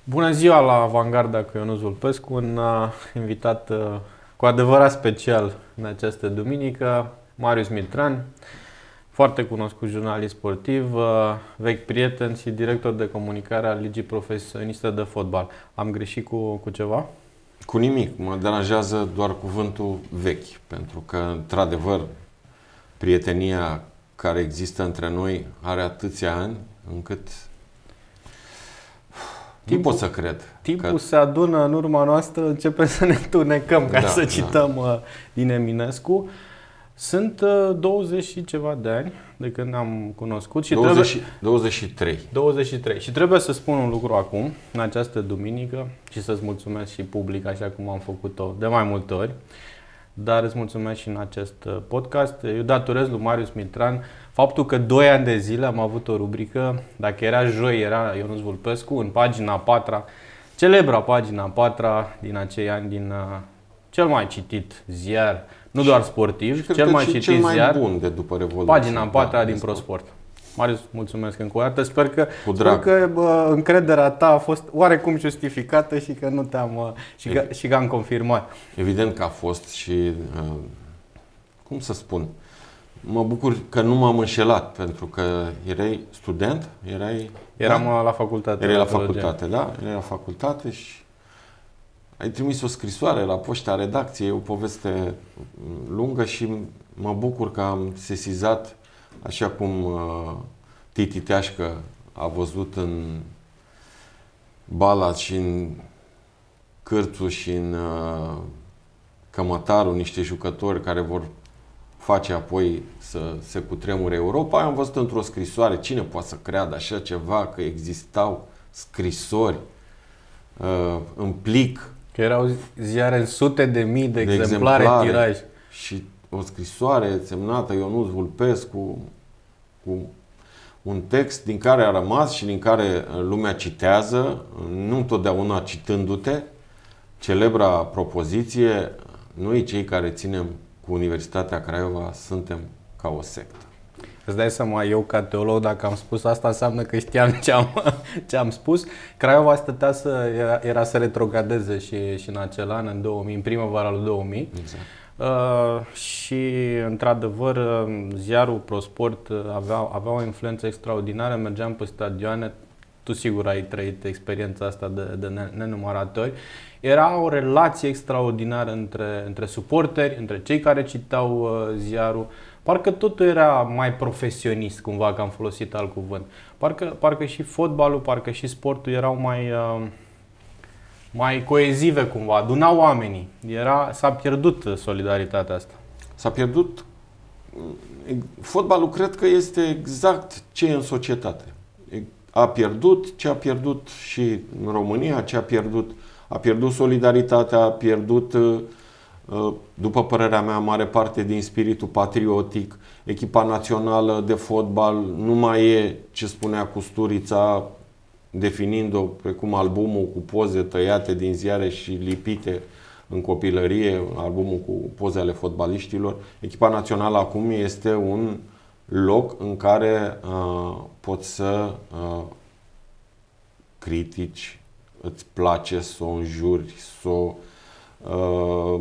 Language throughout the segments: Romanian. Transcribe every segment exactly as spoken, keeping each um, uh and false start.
Bună ziua la Avangarda cu Ionuț Vulpescu, un uh, invitat uh, cu adevărat special în această duminică, Marius Mitran, foarte cunoscut jurnalist sportiv, uh, vechi prieten și director de comunicare al Ligii Profesioniste de Fotbal. Am greșit cu, cu ceva? Cu nimic, mă deranjează doar cuvântul vechi, pentru că, într-adevăr, prietenia care există între noi are atâția ani încât timpul, nu pot să cred. Timpul că... se adună în urma noastră, începem să ne tunecăm, ca da, să cităm da. din Eminescu. Sunt douăzeci și ceva de ani de când ne-am cunoscut și douăzeci, trebuie... douăzeci și trei. douăzeci și trei. Și trebuie să spun un lucru acum, în această duminică, și să-ți mulțumesc și public, așa cum am făcut-o de mai multe ori, dar îți mulțumesc și în acest podcast. Eu datorez lui Marius Mitran faptul că doi ani de zile am avut o rubrică, dacă era joi, era Ionuț Vulpescu, în pagina a patra, celebra pagina a patra din acei ani, din uh, cel mai citit ziar, nu doar sportiv, cel mai citit cel mai ziar, bun de după Revoluție. pagina a patra da, din ProSport. Marius, mulțumesc încă o dată. Sper că, sper că bă, încrederea ta a fost oarecum justificată și că nu te-am și că, și că am confirmat. Evident că a fost și uh, cum să spun, mă bucur că nu m-am înșelat, pentru că erai student, erai Eram da? la facultate. Erai la facultate, da? Erai la facultate și ai trimis o scrisoare la poșta redacției, o poveste lungă și mă bucur că am sesizat, așa cum uh, Titi Teașcă a văzut în Balat și în Cârțu și în uh, Cămătarul niște jucători care vor face apoi să se cutremure Europa. Am văzut într-o scrisoare, cine poate să creadă așa ceva, că existau scrisori uh, în plic. Că erau ziare în sute de mii de, de exemplare, exemplare tiraj. Și o scrisoare semnată Ionuț Vulpescu cu un text din care a rămas și din care lumea citează, nu întotdeauna citându-te, celebra propoziție: noi, cei care ținem cu Universitatea Craiova, suntem ca o sectă. Îți dai seama, eu ca teolog, dacă am spus asta, înseamnă că știam ce am, ce am spus. Craiova stătea să, era, era să retrogradeze și, și în acel an, în două mii, în primăvara lui două mii. Exact. Uh, și, într-adevăr, ziarul ProSport avea, avea o influență extraordinară, mergeam pe stadioane, tu sigur ai trăit experiența asta de, de nenumărate ori. Era o relație extraordinară între, între suporteri, între cei care citau uh, ziarul. Parcă totul era mai profesionist, cumva, că am folosit alt cuvânt. Parcă, parcă și fotbalul, parcă și sportul erau mai, uh, mai coezive, cumva, adunau oamenii. Era, s-a pierdut solidaritatea asta. S-a pierdut. Fotbalul cred că este exact ce e în societate. A pierdut ce a pierdut și în România, ce a pierdut. A pierdut solidaritatea, a pierdut, după părerea mea, mare parte din spiritul patriotic. Echipa națională de fotbal nu mai e ce spunea Custurița, definind-o precum albumul cu poze tăiate din ziare și lipite în copilărie, albumul cu poze ale fotbaliștilor. Echipa națională acum este un loc în care uh, poți să uh, critici, îți place să o înjuri, să o uh,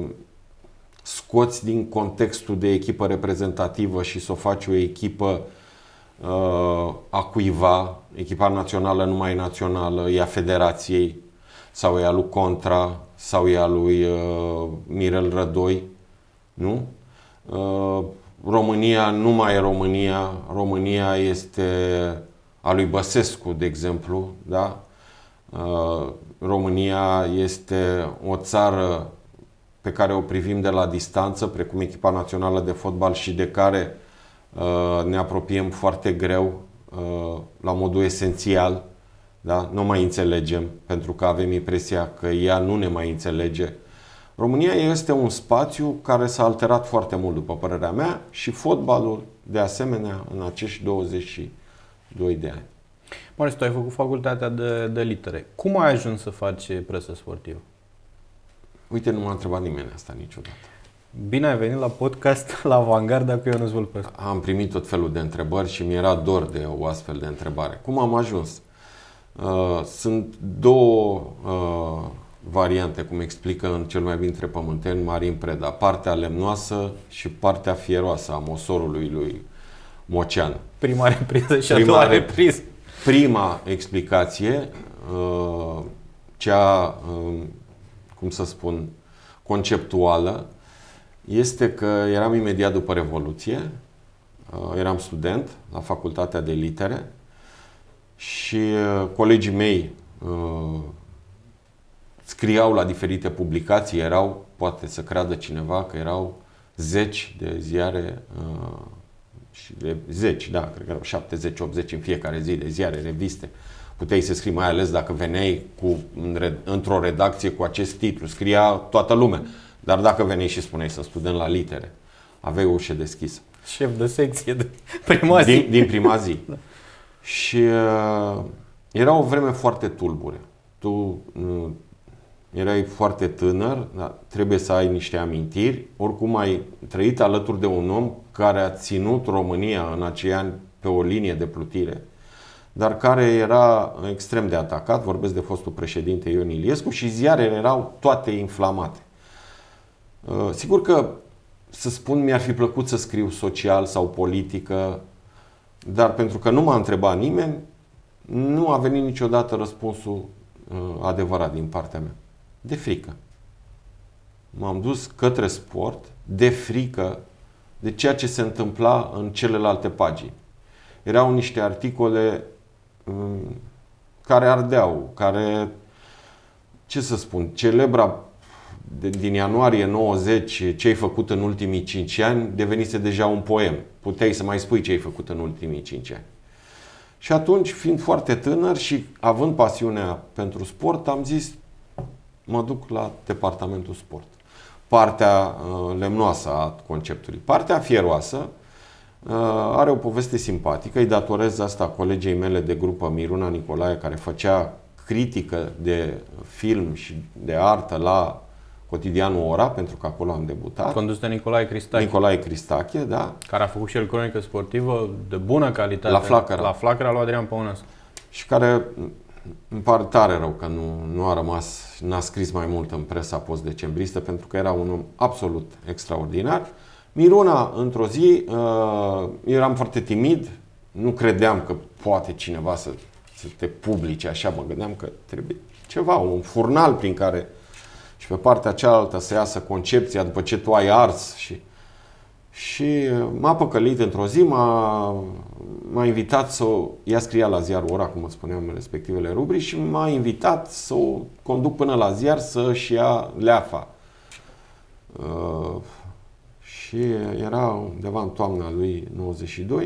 scoți din contextul de echipă reprezentativă și să o faci o echipă uh, a cuiva. Echipa națională nu mai e națională, e a federației, sau e a lui Contra, sau e a lui uh, Mirel Rădoi, nu? Uh, România nu mai e România, România este a lui Băsescu, de exemplu, da? Uh, România este o țară pe care o privim de la distanță, precum echipa națională de fotbal, și de care uh, ne apropiem foarte greu, uh, la modul esențial, da? Nu mai înțelegem, pentru că avem impresia că ea nu ne mai înțelege. România este un spațiu care s-a alterat foarte mult, după părerea mea, și fotbalul, de asemenea, în acești douăzeci și doi de ani. Marius, tu ai făcut facultatea de, de litere. Cum ai ajuns să faci presă sportivă? Uite, nu m-a întrebat nimeni asta niciodată. Bine ai venit la podcast la Avangarda cu Ionuț Vulpescu. Am primit tot felul de întrebări și mi-era dor de o astfel de întrebare. Cum am ajuns? Uh, sunt două uh, variante, cum explică în Cel mai bine dintre pământeni Marin Preda. Partea lemnoasă și partea fieroasă a mosorului lui Mocean. Prima repriză și a doua repriză. Prima explicație, uh, cea, uh, cum să spun, conceptuală, este că eram imediat după Revoluție, uh, eram student la Facultatea de Litere și uh, colegii mei uh, scriau la diferite publicații, erau, poate să creadă cineva că erau zeci de ziare, uh, și de zeci, da, cred că erau șaptezeci optzeci în fiecare zi de ziare, reviste. Puteai să scrii, mai ales dacă veneai cu, într-o redacție cu acest titlu, scria toată lumea. Dar dacă veneai și spuneai să student la litere, aveai o ușă deschisă. Șef de secție de prima zi. Din, din prima zi. Da. Și uh, era o vreme foarte tulbure. Tu uh, erai foarte tânăr, dar trebuie să ai niște amintiri. Oricum ai trăit alături de un om care a ținut România în acei ani pe o linie de plutire, dar care era extrem de atacat. Vorbesc de fostul președinte Ion Iliescu și ziarele erau toate inflamate. Uh, sigur că, să spun, mi-ar fi plăcut să scriu social sau politică, dar pentru că nu m-a întrebat nimeni, nu a venit niciodată răspunsul uh, adevărat din partea mea. De frică. M-am dus către sport de frică de ceea ce se întâmpla în celelalte pagini. Erau niște articole um, care ardeau, care, ce să spun, celebra de, din ianuarie nouăzeci, ce ai făcut în ultimii cinci ani, devenise deja un poem. Puteai să mai spui ce ai făcut în ultimii cinci ani. Și atunci, fiind foarte tânăr și având pasiunea pentru sport, am zis, mă duc la departamentul sport. Partea uh, lemnoasă a conceptului. Partea fieroasă uh, are o poveste simpatică. Îi datorez asta colegei mele de grupă, Miruna Nicolae, care făcea critică de film și de artă la cotidianul Ora, pentru că acolo am debutat. Condus de Nicolae Cristache. Nicolae Cristache, da. Care a făcut și el cronică sportivă de bună calitate. La Flacăra. La Flacăra lui Adrian Păunescu. Și care îmi pare tare rău că nu, nu a rămas, n-a scris mai mult în presa post-decembristă, pentru că era un om absolut extraordinar. Miruna, într-o zi, uh, eram foarte timid, nu credeam că poate cineva să, să te publice așa, mă gândeam că trebuie ceva, un furnal prin care și pe partea cealaltă să iasă concepția după ce tu ai ars. Și, și m-a păcălit într-o zi, m-a, m-a invitat să o, ea scria la ziarul Ora, cum spuneam, în respectivele rubrici, și m-a invitat să o conduc până la ziar să-și ia leafa. Uh, și era undeva în toamna lui nouăzeci și doi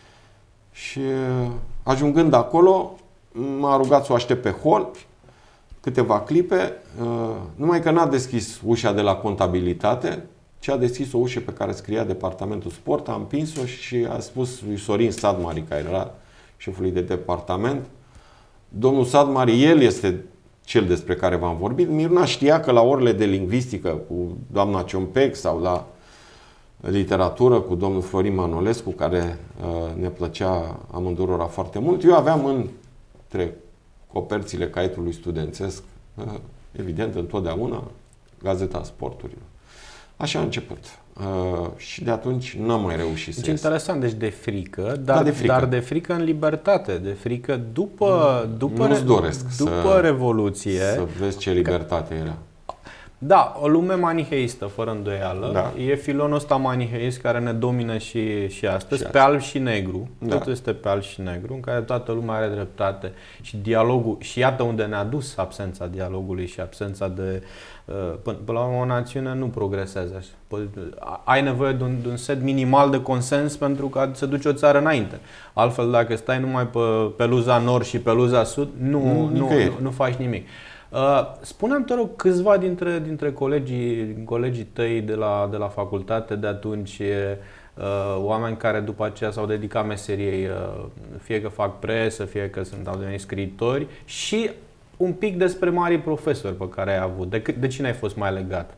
și ajungând acolo m-a rugat să o aștept pe hol câteva clipe, numai că n-a deschis ușa de la contabilitate, ci a deschis o ușă pe care scria departamentul sport, a împins-o și a spus lui Sorin Sadmari, care era șefului de departament, domnul Sadmari, el este cel despre care v-am vorbit. Miruna știa că la orele de lingvistică cu doamna Ciompec sau la literatură cu domnul Florin Manolescu, care ne plăcea amândurora foarte mult, eu aveam între coperțile caietului studențesc, evident, întotdeauna, Gazeta Sporturilor. Așa a început. Uh, și de atunci n-am mai reușit să Deci ies. interesant, deci de frică, dar, da, de frică, dar de frică în libertate, de frică după, după, Nu-ți doresc după să, Revoluție. Să vezi ce libertate era. Da, o lume maniheistă, fără îndoială. Da. E filonul ăsta maniheist care ne domină și, și astăzi, Și pe alb și negru. Da. Totul este pe alb și negru, în care toată lumea are dreptate. Și dialogul, și iată unde ne-a dus absența dialogului și absența de... Până, până la urmă, o națiune nu progresează așa. Ai nevoie de un, de un set minimal de consens pentru ca să duci o țară înainte. Altfel, dacă stai numai pe peluza nord și peluza sud, nu, nu, nu, nu, nu faci nimic. Uh, spune-mi, te rog, câțiva dintre, dintre colegii, colegii tăi de la, de la facultate de atunci, uh, oameni care după aceea s-au dedicat meseriei, uh, fie că fac presă, fie că sunt, au devenit scriitori, și un pic despre marii profesori pe care ai avut. De, de cine ai fost mai legat?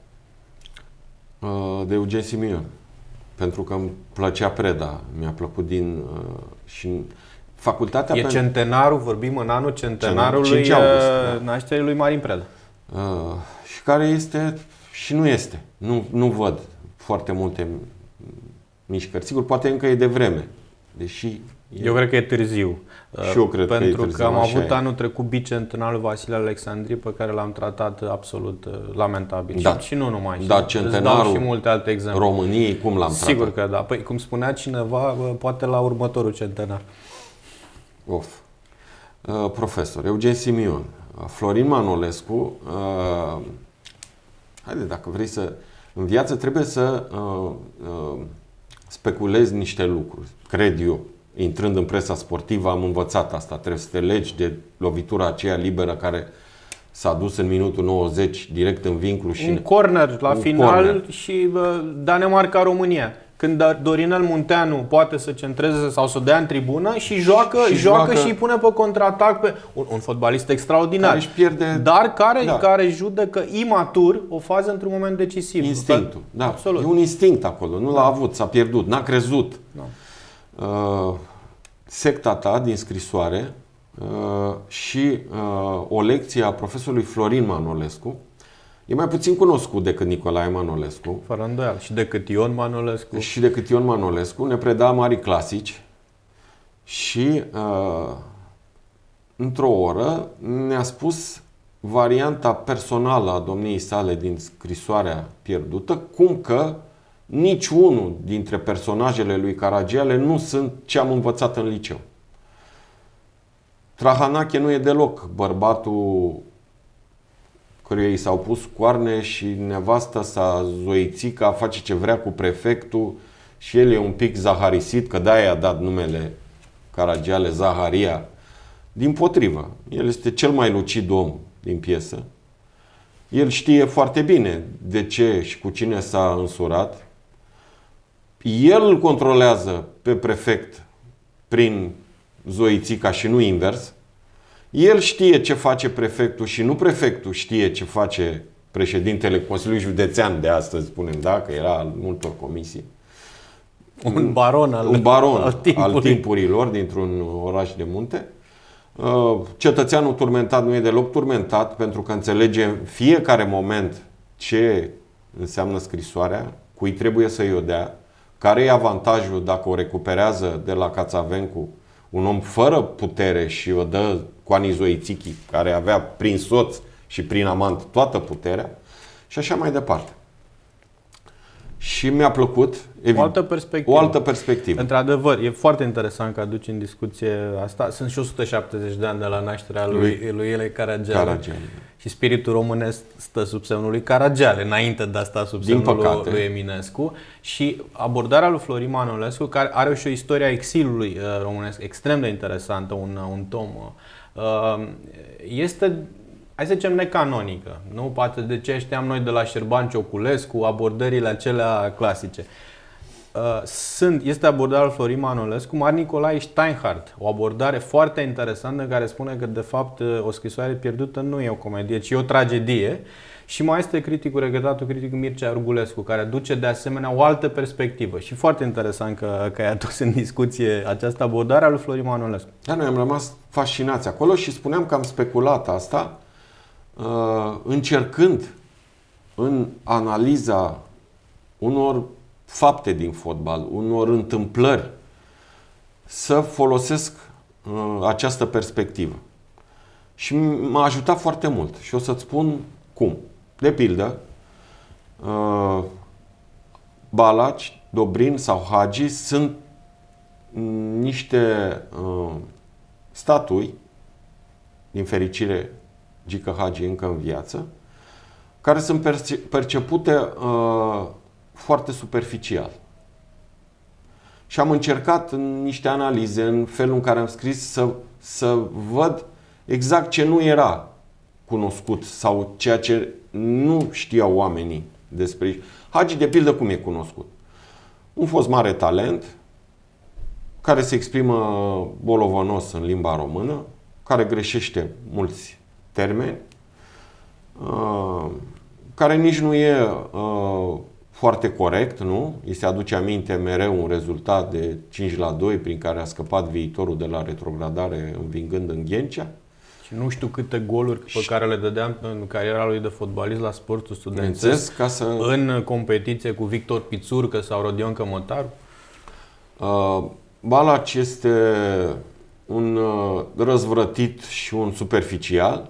Uh, de Eugen Simion. Pentru că îmi plăcea Preda. Mi-a plăcut din... Uh, și Facultatea E pentru... centenarul, vorbim în anul centenarului cinci august, da. nașterii lui Marin Preda. Uh, și care este și nu este. Nu, nu văd foarte multe mișcări. Sigur, poate încă e de vreme. Deși e... Eu cred că e târziu. Și eu cred pentru că e târziu, că am avut e. anul trecut bicentenalul Vasile Alexandri, pe care l-am tratat absolut lamentabil. Da. Și, și nu numai. Da, și îți dau centenarul și multe alte exemple. României, cum l-am tratat? Sigur că da. Păi, cum spunea cineva, poate la următorul centenar. Of. Uh, profesor Eugen Simion, Florin Manolescu, uh, haide, dacă vrei să... În viață trebuie să uh, uh, speculezi niște lucruri, cred eu. Intrând în presa sportivă am învățat asta. Trebuie să te legi de lovitura aceea liberă care s-a dus în minutul nouăzeci direct în vincul și... Un corner la un final corner. și uh, Danemarca-România. Când Dorinel Munteanu poate să centreze sau să dea în tribună și joacă și, joacă, joacă și îi pune pe contraatac pe un, un fotbalist extraordinar, care își pierde, dar care, da. care judecă imatur o fază într-un moment decisiv. Instinctul, da. Absolut. E un instinct acolo, nu l-a avut, s-a pierdut, n-a crezut. Da. Uh, secta ta din scrisoare uh, și uh, o lecție a profesorului Florin Manolescu. E mai puțin cunoscut decât Nicolae Manolescu. Fără îndoială. Și decât Ion Manolescu. Și decât Ion Manolescu. Ne preda mari clasici și uh, într-o oră ne-a spus varianta personală a domniei sale din scrisoarea pierdută, cum că niciunul dintre personajele lui Caragiale nu sunt ce am învățat în liceu. Trahanache nu e deloc bărbatul căruia i s-au pus coarne și nevasta sa Zoițica face ce vrea cu prefectul și el e un pic zaharisit, că de-aia a dat numele Caragiale Zaharia. Dimpotrivă, el este cel mai lucid om din piesă. El știe foarte bine de ce și cu cine s-a însurat. El îl controlează pe prefect prin Zoițica și nu invers. El știe ce face prefectul și nu prefectul știe ce face președintele Consiliului Județean de astăzi, spunem, da? Că era al multor comisii. Un baron al, un baron al, timpurii. al timpurilor dintr-un oraș de munte. Cetățeanul turmentat nu e deloc turmentat pentru că înțelege în fiecare moment ce înseamnă scrisoarea, cui trebuie să-i o dea, care e avantajul dacă o recuperează de la Cațavencu, un om fără putere și o dă Coani Zoițichi, care avea prin soț și prin amant toată puterea și așa mai departe. Și mi-a plăcut evident, o altă perspectivă. O altă perspectivă. Într-adevăr, e foarte interesant că aduci în discuție asta. Sunt și o sută șaptezeci de ani de la nașterea lui, lui, lui Ele Caragiale. Caragiale. Și spiritul românesc stă sub semnul lui Caragiale, înainte de a sta sub semnul lui Eminescu. Și abordarea lui Florin Manolescu, care are și o istorie a exilului românesc extrem de interesantă, un, un tom, este, hai să zicem, necanonică. Nu? Poate de ce știam noi de la Șerban Cioculescu, abordările acelea clasice. Sunt, este abordarea lui Florin Manolescu, Mar Nicolae Steinhardt, o abordare foarte interesantă care spune că de fapt o scrisoare pierdută nu e o comedie, ci e o tragedie. Și mai este criticul, regretatul critic Mircea Argulescu, care duce de asemenea o altă perspectivă. Și foarte interesant că, că ai adus în discuție această abordare a lui Florin Manolescu. Da, noi am rămas fascinați acolo și spuneam că am speculat asta încercând în analiza unor fapte din fotbal, unor întâmplări, să folosesc uh, această perspectivă. Și m-a ajutat foarte mult. Și o să-ți spun cum. De pildă, uh, Balaci, Dobrin sau Hagi sunt niște uh, statui, din fericire Gică Hagi încă în viață, care sunt perce percepute uh, foarte superficial. Și am încercat în niște analize, în felul în care am scris, să, să văd exact ce nu era cunoscut sau ceea ce nu știau oamenii despre. Hagi, de pildă, cum e cunoscut? Un fost mare talent, care se exprimă bolovănos în limba română, care greșește mulți termeni, care nici nu e foarte corect, nu? Îi se aduce aminte mereu un rezultat de cinci la doi prin care a scăpat Viitorul de la retrogradare învingând în Ghencea. Și nu știu câte goluri pe care le dădeam în cariera lui de fotbalist la Sportul Studențesc ca să... în competiție cu Victor Pițurcă sau Rodion Cămătaru. Uh, Balaci este un uh, răzvrătit și un superficial.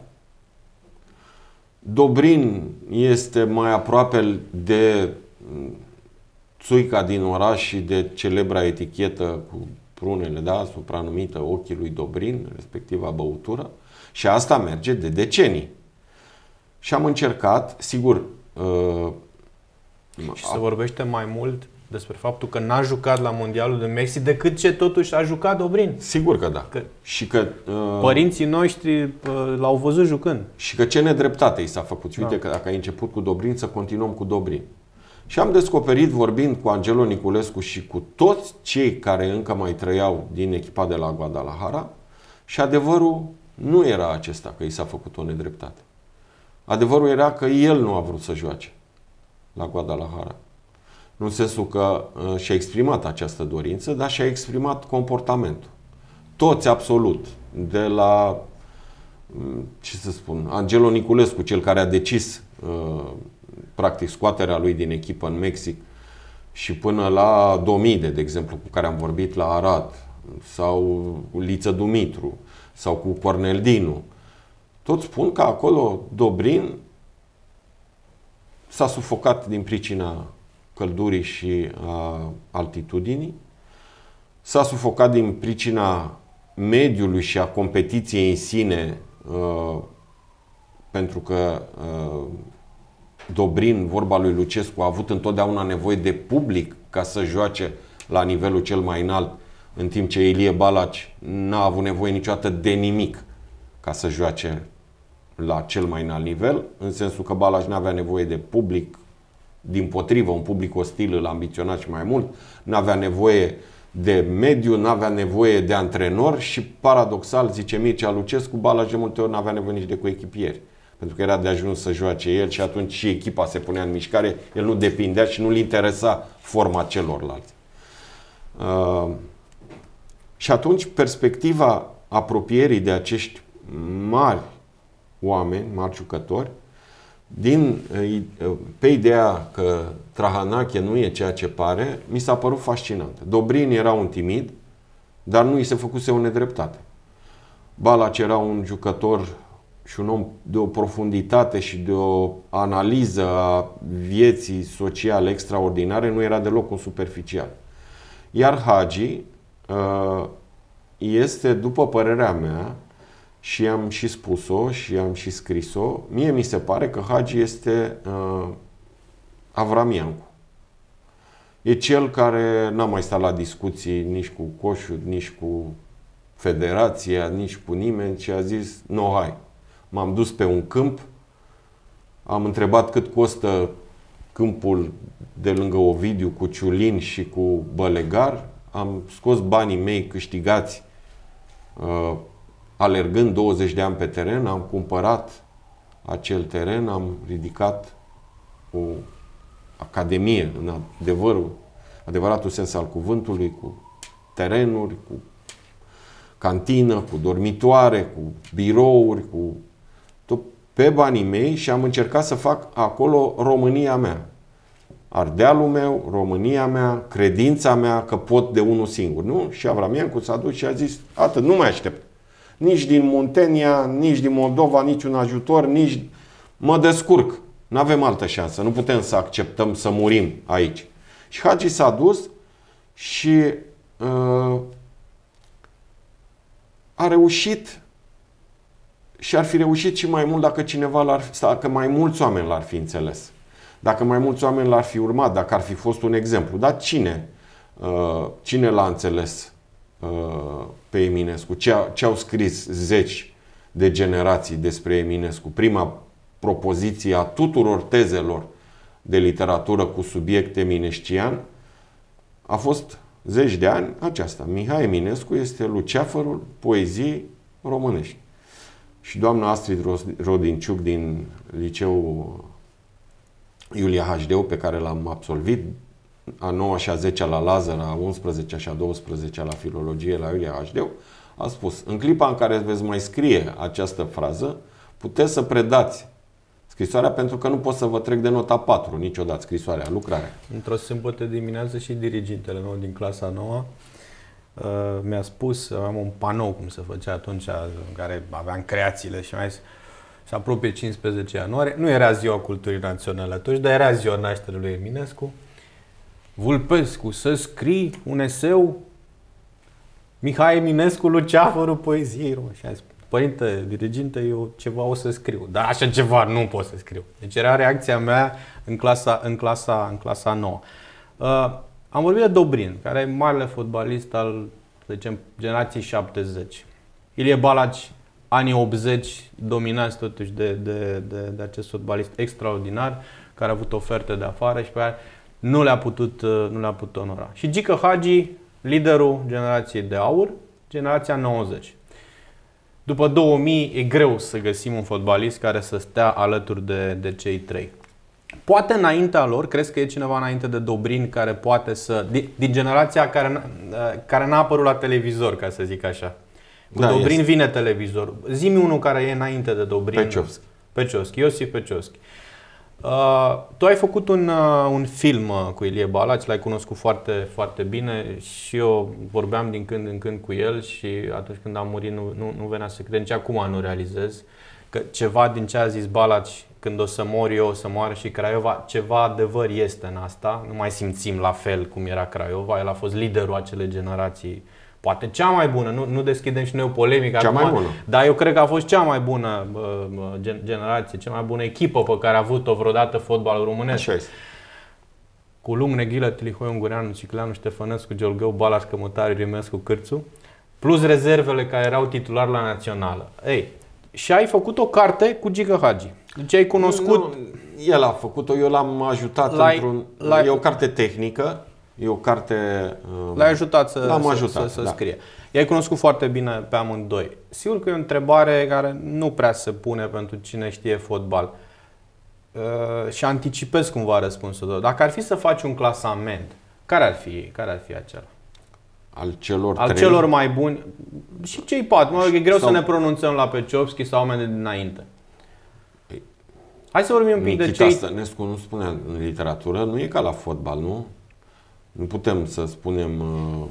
Dobrin este mai aproape de țuica din oraș și de celebra etichetă cu prunele, da, supranumită Ochii lui Dobrin, respectiva băutură. Și asta merge de decenii. Și am încercat, sigur... Uh, și se vorbește mai mult despre faptul că n-a jucat la Mondialul de Mexic decât ce totuși a jucat Dobrin. Sigur că da. Că și că uh, părinții noștri uh, l-au văzut jucând. Și că ce nedreptate i s-a făcut. Și uite da. că dacă ai început cu Dobrin, să continuăm cu Dobrin. Și am descoperit, vorbind cu Angelo Niculescu și cu toți cei care încă mai trăiau din echipa de la Guadalajara, și adevărul nu era acesta, că i s-a făcut o nedreptate. Adevărul era că el nu a vrut să joace la Guadalajara. Nu în sensul că uh, și-a exprimat această dorință, dar și-a exprimat comportamentul. Toți, absolut, de la, ce să spun, Angelo Niculescu, cel care a decis uh, practic scoaterea lui din echipă în Mexic, și până la Domide, de exemplu, cu care am vorbit la Arad, sau cu Liță Dumitru, sau cu Cornel Dinu, toți spun că acolo Dobrin s-a sufocat din pricina căldurii și a altitudinii, s-a sufocat din pricina mediului și a competiției în sine, uh, pentru că uh, Dobrin, vorba lui Lucescu, a avut întotdeauna nevoie de public ca să joace la nivelul cel mai înalt, în timp ce Ilie Balaci n-a avut nevoie niciodată de nimic ca să joace la cel mai înalt nivel, în sensul că Balaci n-avea nevoie de public, dimpotrivă, un public ostil îl ambiționa și mai mult, n-avea nevoie de mediu, n-avea nevoie de antrenor și, paradoxal, zice Mircea Lucescu, Balaci de multe ori n-avea nevoie nici de coechipieri. Pentru că era de ajuns să joace el și atunci și echipa se punea în mișcare, el nu depindea și nu-l interesa forma celorlalți. Uh, și atunci perspectiva apropierii de acești mari oameni, mari jucători, din, pe ideea că Trahanache nu e ceea ce pare, mi s-a părut fascinant. Dobrin era un timid, dar nu i se făcuse o nedreptate. Balaci era un jucător și un om de o profunditate și de o analiză a vieții sociale extraordinare, nu era deloc un superficial. Iar Hagi este, după părerea mea, și am și spus-o și am și scris-o, mie mi se pare că Hagi este uh, Avram Iancu. E cel care n-a mai stat la discuții nici cu Coșul, nici cu Federația, nici cu nimeni, și a zis, no, hai. M-am dus pe un câmp, am întrebat cât costă câmpul de lângă Ovidiu cu Ciulin și cu Bălegar, am scos banii mei câștigați uh, alergând douăzeci de ani pe teren, am cumpărat acel teren, am ridicat o academie, în adevărul, adevăratul sens al cuvântului, cu terenuri, cu cantină, cu dormitoare, cu birouri, cu tot pe banii mei, și am încercat să fac acolo România mea. Ardealul meu, România mea, credința mea că pot de unul singur. Nu? Și Avram Iancu s-a dus și a zis, atât, nu mai aștept. Nici din Muntenia, nici din Moldova, niciun ajutor, nici... Mă descurc. Nu avem altă șansă. Nu putem să acceptăm să murim aici. Și Hagi s-a dus și uh, a reușit, și ar fi reușit și mai mult dacă cineva l-ar fi, dacă mai mulți oameni l-ar fi înțeles. Dacă mai mulți oameni l-ar fi urmat, dacă ar fi fost un exemplu. Dar cine? Uh, cine l-a înțeles uh, pe Eminescu? Ce, ce au scris zeci de generații despre Eminescu? Prima propoziție a tuturor tezelor de literatură cu subiect eminescian a fost zeci de ani aceasta. Mihai Eminescu este luceafărul poeziei românești. Și doamna Astrid Rodinciuc din liceul Iulia H D-ul pe care l-am absolvit, a noua și a zecea la Lazar, a unsprezecea și a douăsprezecea la filologie la Iulia H D-ul, a spus: în clipa în care veți mai scrie această frază, puteți să predați scrisoarea, pentru că nu pot să vă trec de nota patru niciodată, scrisoarea, lucrarea. Într-o sâmbătă dimineață și dirigintele meu din clasa nouă uh, mi-a spus, aveam un panou, cum se făcea atunci, în care aveam creațiile și mi-a zis: se apropie cincisprezece ianuarie, nu era ziua culturii naționale atunci, dar era ziua nașterii lui Eminescu. Vulpescu, să scrii un eseu, Mihai Eminescu, Luceafărul poeziei române. Și a zis: părinte diriginte, eu ceva o să scriu. Dar așa ceva nu pot să scriu. Deci era reacția mea în clasa, în clasa, în clasa nouă. Uh, am vorbit de Dobrin, care e marele fotbalist al, să zicem, generației șaptezeci. Ilie Balaci, anii optzeci, dominați totuși de, de, de, de acest fotbalist extraordinar, care a avut oferte de afară și pe care nu le-a putut, nu le-a putut onora. Și Gică Hagi, liderul generației de aur, generația nouăzeci. După două mii e greu să găsim un fotbalist care să stea alături de, de cei trei. Poate înaintea lor, crezi că e cineva înainte de Dobrin care poate să... Din, din generația care, care n-a apărut la televizor, ca să zic așa. Cu da, Dobrin este. Vine televizor. Zi-mi unul care e înainte de Dobrin. Peciovski. Peciovski, Iosif Peciovski. Uh, tu ai făcut un, uh, un film uh, cu Ilie Balaci, l-ai cunoscut foarte, foarte bine și eu vorbeam din când în când cu el și atunci când a murit nu, nu, nu venea să cred, nici acum nu realizez că ceva din ce a zis Balaci, când o să mor eu, o să moară și Craiova, ceva adevăr este în asta. Nu mai simțim la fel cum era Craiova, el a fost liderul acelei generații. Poate cea mai bună, nu, nu deschidem și noi o polemică cea acum, mai bună. Dar eu cred că a fost cea mai bună uh, generație, cea mai bună echipă pe care a avut-o vreodată fotbalul românesc. Așa este. Cu Lung, Neghilă, Tilihoi, Ungureanu, Cicleanu, Ștefănescu, Giolgău, Balaș, Cămătari, Rimescu, Cârțu, plus rezervele care erau titulari la națională. Ei, și ai făcut o carte cu Gică Hagi. Deci ai cunoscut... Nu, el a făcut-o, eu l-am ajutat într-un... E o carte tehnică. E o carte... Uh, L-ai ajutat să, l-am să, ajutat, să, să da. scrie. I-ai cunoscut foarte bine pe amândoi. Sigur că e o întrebare care nu prea se pune pentru cine știe fotbal. Uh, și anticipez cumva răspunsul tău. Dacă ar fi să faci un clasament, care ar fi, care ar fi acela? Al celor Al trei? celor mai buni și cei patru. Mă rog, e greu sau... să ne pronunțăm la Peciovski sau oameni de dinainte. Păi, hai să vorbim un pic Nikita de cei... Stănescu nu spunea în literatură, nu e ca la fotbal, nu? Nu putem să spunem uh,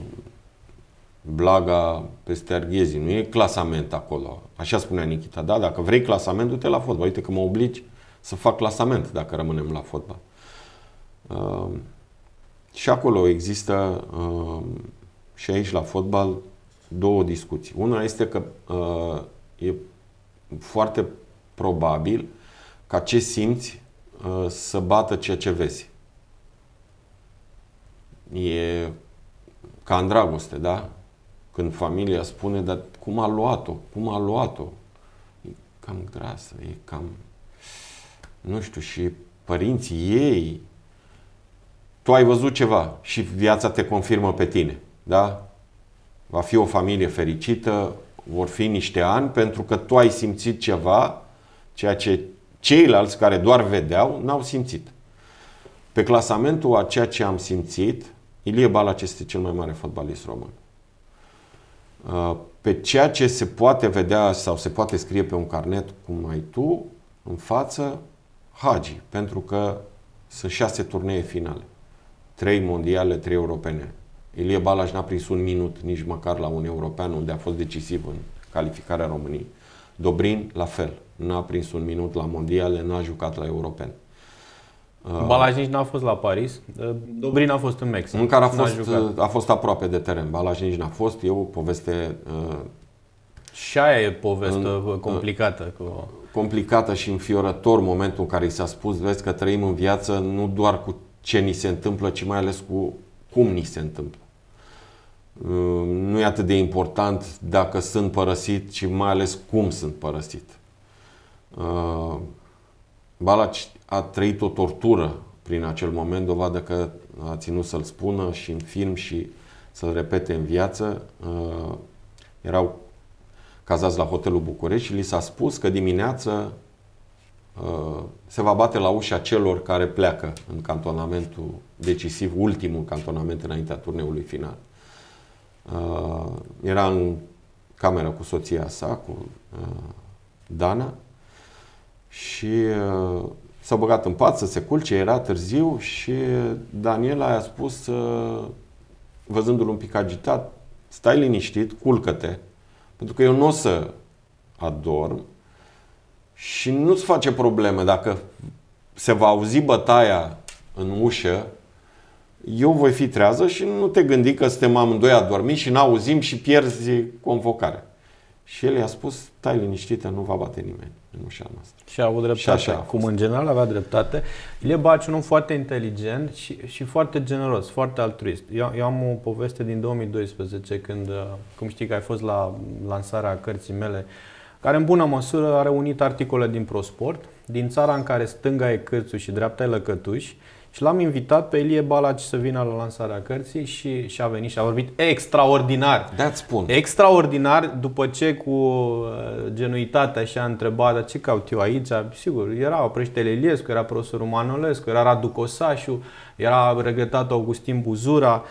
Blaga peste Arghezi, nu e clasament acolo. Așa spunea Nikita, da? Dacă vrei clasament, du-te la fotbal. Uite că mă obligi să fac clasament dacă rămânem la fotbal. Uh, și acolo există, uh, și aici la fotbal, două discuții. Una este că uh, e foarte probabil ca ce simți uh, să bată ceea ce vezi. E ca în dragoste, da? Când familia spune, dar cum a luat-o? Cum a luat-o? E cam grasă, e cam... Nu știu, și părinții ei... Tu ai văzut ceva și viața te confirmă pe tine, da? Va fi o familie fericită, vor fi niște ani, pentru că tu ai simțit ceva, ceea ce ceilalți care doar vedeau, n-au simțit. Pe clasamentul a ceea ce am simțit, Ilie Balaci este cel mai mare fotbalist român. Pe ceea ce se poate vedea sau se poate scrie pe un carnet, cum ai tu, în față, Hagi, pentru că sunt șase turnee finale. Trei mondiale, trei europene. Ilie Balaci n-a prins un minut, nici măcar la un european, unde a fost decisiv în calificarea României. Dobrin, la fel. N-a prins un minut la mondiale, n-a jucat la europene. Balaci nici n-a fost la Paris, Dobrin a fost în Mexic. În care a fost, a fost aproape de teren. Balaci nici n-a fost, e o poveste... Uh, și aia e poveste în, complicată. Cu... Complicată și înfiorător momentul în care i s-a spus, vezi că trăim în viață nu doar cu ce ni se întâmplă, ci mai ales cu cum ni se întâmplă. Uh, nu e atât de important dacă sunt părăsit, ci mai ales cum sunt părăsit. Uh, Balaci a trăit o tortură prin acel moment, dovadă că a ținut să-l spună și în film și să-l repete în viață. Uh, erau cazați la hotelul București și li s-a spus că dimineață se va bate la ușa celor care pleacă în cantonamentul decisiv, ultimul cantonament înaintea turneului final. Era în cameră cu soția sa, cu Dana, și s-a băgat în pat să se culce, era târziu și Daniela i-a spus, văzându-l un pic agitat, stai liniștit, culcă-te, pentru că eu nu o să adorm și nu-ți face probleme dacă se va auzi bătaia în ușă, eu voi fi trează și nu te gândi că suntem amândoi adormiți și n-auzim și pierzi convocarea. Și el i-a spus, stai liniștită, nu va bate nimeni în ușa noastră. Și a avut dreptate, și cum în general avea dreptate. Ilie Baci, un om foarte inteligent și, și foarte generos, foarte altruist. Eu, eu am o poveste din două mii doisprezece, când, cum știi că ai fost la lansarea cărții mele, care în bună măsură a reunit articole din ProSport, din țara în care stânga e cârțu și dreapta e lăcătuș, și l-am invitat pe Ilie Balaci să vină la lansarea cărții și, și a venit și a vorbit extraordinar. De-ați spun. Extraordinar, după ce cu genuitatea și-a întrebat, dar ce caut eu aici? Sigur, era președintele Iliescu, era profesorul Manolescu, era Radu Cosașu, era regretat Augustin Buzura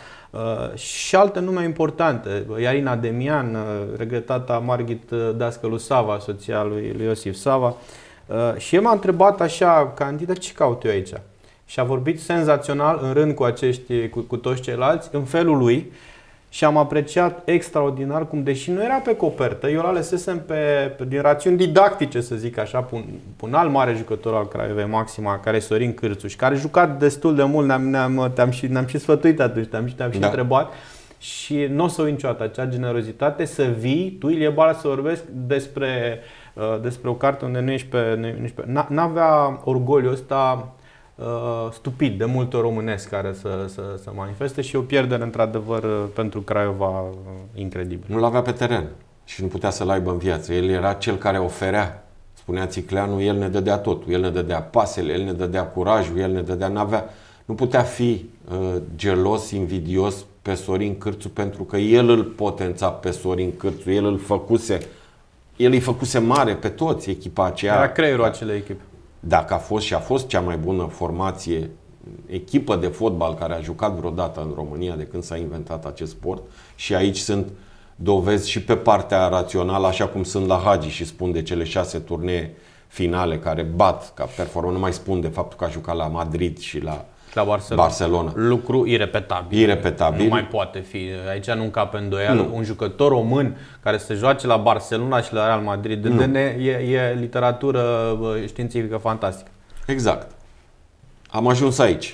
și alte nume importante. Iarina Demian, regretata Margit Dascălu Sava, soția lui Iosif Sava. Și el m-a întrebat așa, candid, ce caut eu aici? Și a vorbit senzațional în rând cu acești, cu, cu toți ceilalți, în felul lui, și am apreciat extraordinar cum, deși nu era pe copertă, eu l-alesesem pe, pe, din rațiuni didactice, să zic așa, pe un, pe un alt mare jucător al Craiovei Maxima, care e Sorin Cârțu, și care a jucat destul de mult, ne-am, ne-am, te-am și, ne-am și sfătuit atunci, te-am și, te-am și da. întrebat. Și nu o să uit niciodată acea generozitate, să vii, tu, Ilie Balaci, să vorbesc despre, despre o carte unde nu ești pe... Nu ești pe n-avea orgoliul ăsta stupid, de multe ori românesc, care să, să, să manifeste, și o pierdere într-adevăr pentru Craiova incredibil. Nu l-avea pe teren și nu putea să-l aibă în viață. El era cel care oferea. Spunea Țicleanu, el ne dădea totul. El ne dădea pasele, el ne dădea curajul, el ne dădea... N-avea, nu putea fi uh, gelos, invidios pe Sorin Cârțu, pentru că el îl potența pe Sorin Cârțu, el îl făcuse, el îi făcuse mare pe toți echipa aceea. Era creierul acelei echipe. Dacă a fost și a fost cea mai bună formație, echipă de fotbal care a jucat vreodată în România de când s-a inventat acest sport, și aici sunt dovezi și pe partea rațională, așa cum sunt la Hagi și spun de cele șase turnee finale care bat ca performanță, nu mai spun de faptul că a jucat la Madrid și la, la Barcelona. Barcelona. Lucru irepetabil. Irepetabil. Nu mai poate fi. Aici nu încape îndoială. Un jucător român care se joace la Barcelona și la Real Madrid, de ne, e, e literatură științifică fantastică. Exact. Am ajuns aici,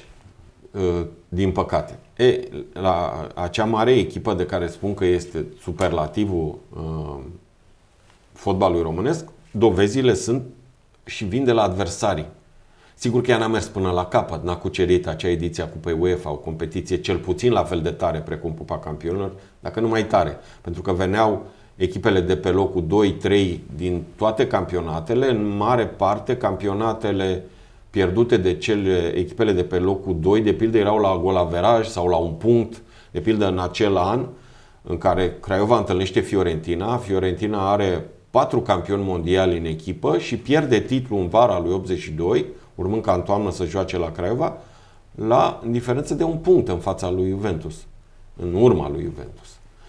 din păcate. E, la acea mare echipă de care spun că este superlativul uh, fotbalului românesc, dovezile sunt și vin de la adversarii. Sigur că ea n-a mers până la capăt, n-a cucerit acea ediție a Cupei UEFA, o competiție cel puțin la fel de tare precum Cupa Campionilor, dacă nu mai tare. Pentru că veneau echipele de pe locul doi trei din toate campionatele, în mare parte campionatele pierdute de cele echipele de pe locul doi, de pildă erau la golaveraj sau la un punct, de pildă în acel an în care Craiova întâlnește Fiorentina. Fiorentina are patru campioni mondiali în echipă și pierde titlul în vara lui optzeci și doi, urmând ca în toamnă să joace la Craiova, la diferență de un punct în fața lui Juventus, în urma lui Juventus.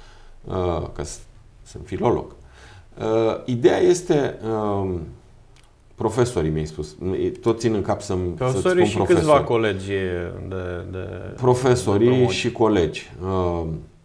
Uh, că sunt filolog. Uh, ideea este... Uh, Profesorii mi-ai spus. Tot țin în cap să-mi Profesorii și profesori. Câțiva colegi de, de Profesorii de și colegi. Uh,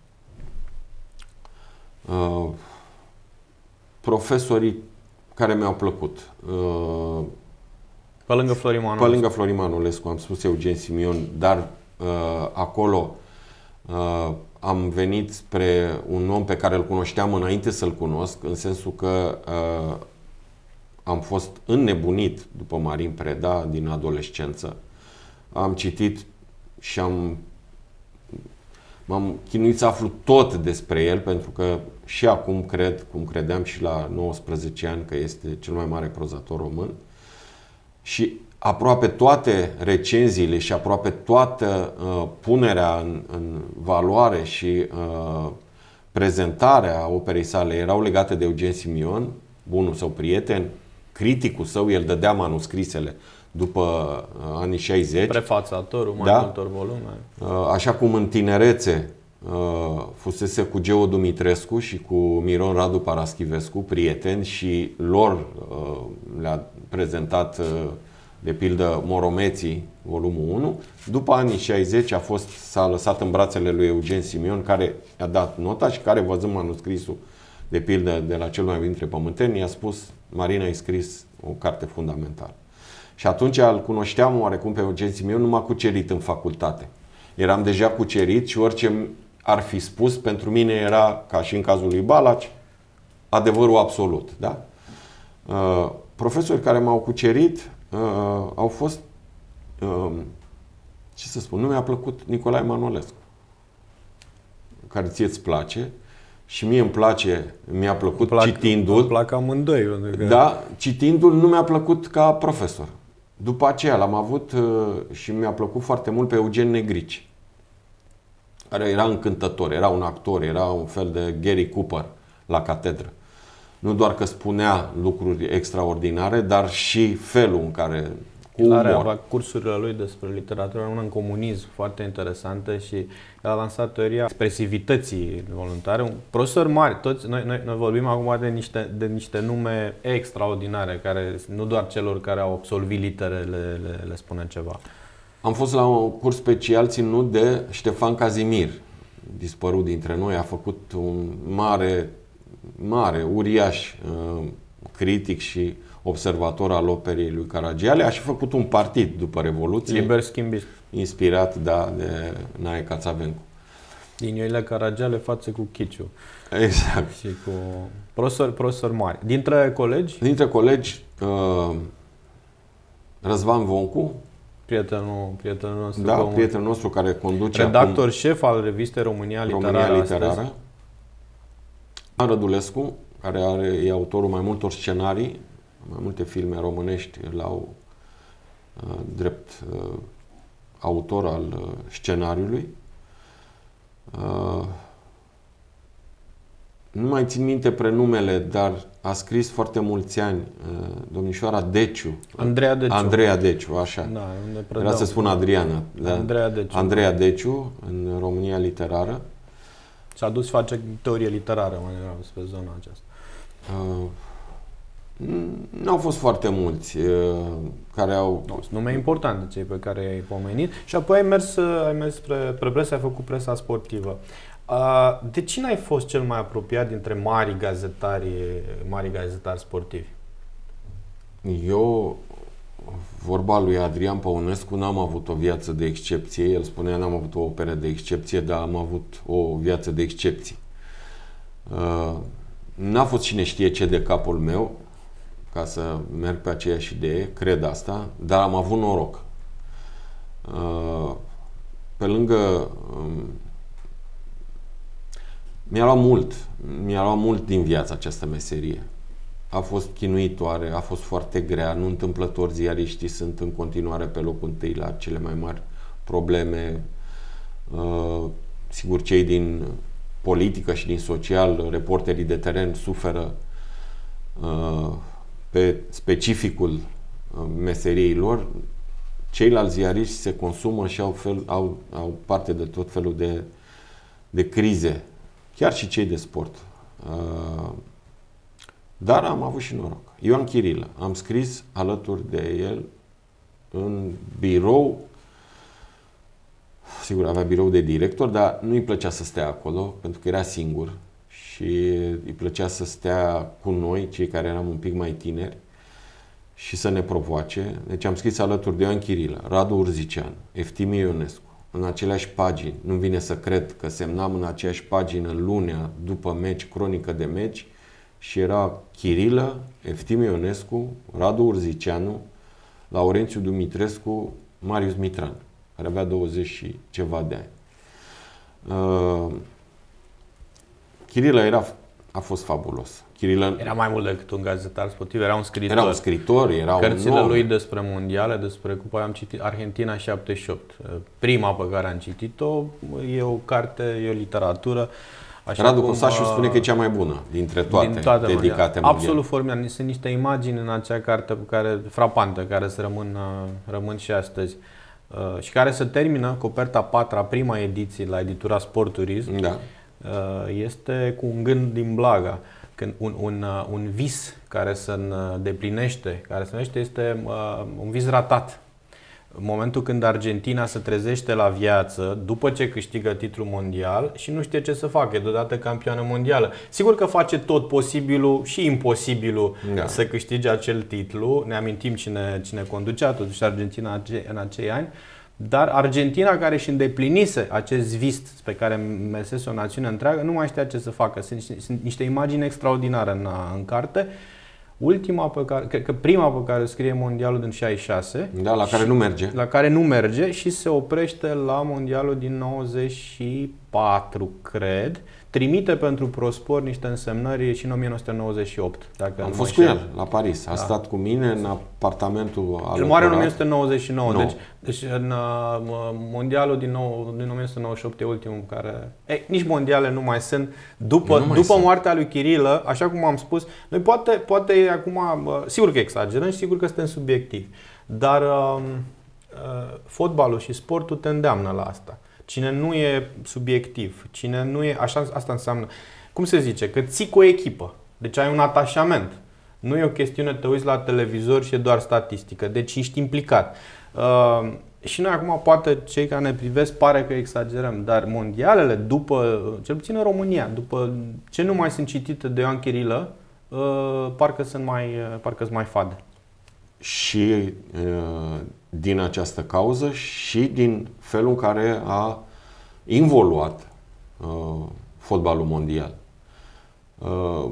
uh, profesorii care mi-au plăcut. Uh, pe lângă Florin Manolescu. Pe lângă Florin Manolescu, am spus Eugen Simion, dar uh, acolo uh, am venit spre un om pe care îl cunoșteam înainte să-l cunosc, în sensul că uh, am fost înnebunit după Marin Preda din adolescență. Am citit și am m-am chinuit să aflu tot despre el, pentru că și acum cred, cum credeam și la nouăsprezece ani, că este cel mai mare prozator român. Și aproape toate recenziile și aproape toată uh, punerea în, în valoare și uh, prezentarea operei sale erau legate de Eugen Simion, bunul său prieten, criticul său, el dădea manuscrisele după anii șaizeci. Prefațatorul mai da? multor volume. Așa cum în tinerețe fusese cu Geo Dumitrescu și cu Miron Radu Paraschivescu, prieteni, și lor le-a prezentat, de pildă, Moromeții, volumul unu. După anii șaizeci a fost, s-a lăsat în brațele lui Eugen Simion, care i-a dat nota și care, văzând manuscrisul, de pildă, de la cel mai dintre pământeni, i-a spus: Marina, ai scris o carte fundamentală. Și atunci îl cunoșteam oarecum pe Eugen Simion, nu m-a cucerit în facultate. Eram deja cucerit și orice ar fi spus, pentru mine era, ca și în cazul lui Balaci, adevărul absolut. Da? Uh, profesori care m-au cucerit uh, au fost, uh, ce să spun, nu mi-a plăcut Nicolae Manolescu, care ție îți place și mie îmi place, mi-a plăcut plac, citindu-l. Îmi plac amândoi. Că... Da, citindu-l nu mi-a plăcut ca profesor. După aceea l-am avut uh, și mi-a plăcut foarte mult pe Eugen Negrici, care era încântător, era un actor, era un fel de Gary Cooper la catedră. Nu doar că spunea lucruri extraordinare, dar și felul în care, cu umor. Avea cursurile lui despre literatură, una în comunism foarte interesantă, și a lansat teoria expresivității voluntare. Un profesor mare, toți, noi, noi, noi vorbim acum de niște, de niște nume extraordinare, care nu doar celor care au absolvit literele le, le spune ceva. Am fost la un curs special ținut de Ștefan Cazimir, dispărut dintre noi, a făcut un mare, mare, uriaș critic și observator al operei lui Caragiale. A și făcut un partid după Revoluție. Liber schimbist. Inspirat, da, de Nae Cațavencu. Din Ioile Caragiale față cu Chiciu. Exact. Și cu profesori, profesori mari. Dintre colegi? Dintre colegi, uh, Răzvan Voncu. Prietenul, prietenul nostru. Da, prietenul nostru care conduce redactor acum șef al revistei România Literară. România Literară. Rădulescu, care are, e autorul mai multor scenarii, mai multe filme românești îl au uh, drept uh, autor al uh, scenariului. Uh, nu mai țin minte prenumele, dar a scris foarte mulți ani uh, domnișoara Deciu. Andreea Deciu. Andreea Deciu, așa. Da, unde Era să spun Adriana. Da. Andreea Deciu. Andreea Deciu, în România Literară. S-a dus să face teorie literară mai degrabă pe zona aceasta. Uh, Nu au fost foarte mulți uh, care au... No, sunt nume importante cei pe care i-ai pomenit. Și apoi ai mers, ai mers spre, spre presă, ai făcut presa sportivă. Uh, de cine ai fost cel mai apropiat dintre mari gazetari, mari gazetari sportivi? Eu, vorba lui Adrian Păunescu, n-am avut o viață de excepție. El spunea n-am avut o operă de excepție, dar am avut o viață de excepție. Uh, n-a fost cine știe ce de capul meu, ca să merg pe aceeași idee, cred asta, dar am avut noroc. Pe lângă... Mi-a luat mult, mi-a luat mult din viață această meserie. A fost chinuitoare, a fost foarte grea, nu întâmplător ziariștii sunt în continuare pe locul întâi la cele mai mari probleme. Sigur, cei din politică și din social, reporterii de teren suferă pe specificul meseriei lor. Ceilalți ziariști se consumă și au, fel, au, au parte de tot felul de, de crize, chiar și cei de sport. Dar am avut și noroc. Ioan Chirilă, am scris alături de el în birou. Sigur, avea birou de director, dar nu îi plăcea să stea acolo, pentru că era singur și îi plăcea să stea cu noi, cei care eram un pic mai tineri, și să ne provoace. Deci am scris alături de Ioan Chirilă, Radu Urzician, Eftimie Ionescu, în aceleași pagini. Nu vine să cred că semnam în aceeași pagină lunea după meci, cronică de meci, și era Chirilă, Eftimie Ionescu, Radu Urzicianu, Laurențiu Dumitrescu, Marius Mitran, care avea douăzeci și ceva de ani. Uh, Chirilă era, a fost fabulos. Chirilă era mai mult decât un gazetar sportiv, era un scriitor. Era un scriitor, era Cărțile un om. lui despre mondiale, despre cupa, am citit Argentina șaptezeci și opt. Prima pe care am citit-o, e o carte, e o literatură. Așa Radu cum, Cosașu uh, spune că e cea mai bună dintre toate, din toate dedicate mondial. mondial. Absolut formidabile. Sunt niște imagini în acea carte pe care, frapantă, care se rămân, rămân și astăzi. Uh, și care se termină, coperta a patra, prima ediție la editura Sport Turism, Da. uh, este cu un gând din Blaga. Când un, un, uh, un vis care se îndeplinește, care se numește, este uh, un vis ratat. În momentul când Argentina se trezește la viață după ce câștigă titlul mondial și nu știe ce să facă, e deodată campioană mondială. Sigur că face tot posibilul și imposibilul Da. să câștige acel titlu. Ne amintim cine, cine conducea totuși Argentina în acei ani. Dar Argentina, care își îndeplinise acest vis pe care mersese o națiune întreagă, nu mai știa ce să facă. Sunt, sunt niște imagini extraordinare în, în carte. Ultima pe care, cred că prima pe care o scrie mondialul din șaizeci și șase, Da, la care nu merge. la care nu merge și se oprește la mondialul din nouăzeci și patru, cred. Trimite pentru ProSport niște însemnări și în o mie nouă sute nouăzeci și opt. Dacă Am nu fost mă cu înșel. el la Paris. A Da. stat cu mine în apartamentul El moare în o mie alăturat. nouă sute nouăzeci și nouă, Nu. deci, deci în uh, mondialul din, nou, din o mie nouă sute nouăzeci și opt e ultimul care... Ei, nici mondiale nu mai sunt. După, Nu mai după sunt. moartea lui Chirilă, așa cum am spus, noi poate, poate acum, uh, sigur că exagerăm și sigur că suntem subiectivi, dar uh, uh, fotbalul și sportul te îndeamnă la asta. Cine nu e subiectiv, cine nu e... Așa, asta înseamnă... Cum se zice? Că ții cu o echipă. Deci ai un atașament. Nu e o chestiune, te uiți la televizor și e doar statistică. Deci ești implicat. Uh, și noi acum, poate cei care ne privesc, pare că exagerăm, dar mondialele, după, cel puțin în România, după ce nu mai sunt citite de Ioan Chirilă, uh, parcă sunt mai, uh, parcă sunt mai fade. Și uh, din această cauză și din felul în care a involuat uh, fotbalul mondial. Uh,